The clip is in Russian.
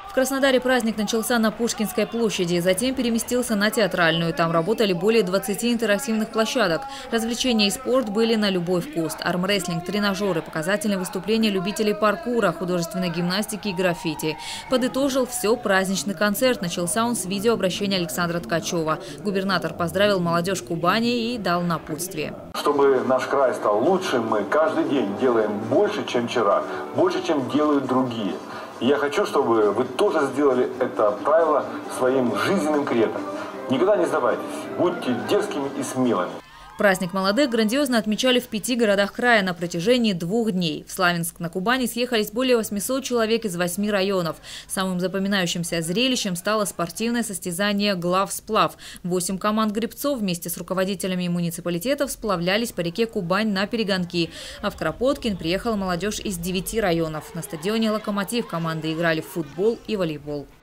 В Краснодаре праздник начался на Пушкинской площади, затем переместился на Театральную. Там работали более 20 интерактивных площадок. Развлечения и спорт были на любой вкус. Армрестлинг, тренажеры, показательные выступления любителей паркура, художественной гимнастики и граффити. Подытожил все праздничный концерт. Начался он с видеообращения Александра Ткачева. Губернатор поздравил молодежь Кубани и дал напутствие. Чтобы наш край стал лучшим, мы каждый день делаем больше, чем вчера, больше, чем делают другие. И я хочу, чтобы вы тоже сделали это правило своим жизненным кредом. Никогда не сдавайтесь, будьте дерзкими и смелыми. Праздник молодых грандиозно отмечали в 5 городах края на протяжении 2 дней. В Славянск на Кубани съехались более 800 человек из 8 районов. Самым запоминающимся зрелищем стало спортивное состязание «Главсплав». 8 команд гребцов вместе с руководителями муниципалитетов сплавлялись по реке Кубань на перегонки. А в Кропоткин приехала молодежь из 9 районов. На стадионе «Локомотив» команды играли в футбол и волейбол.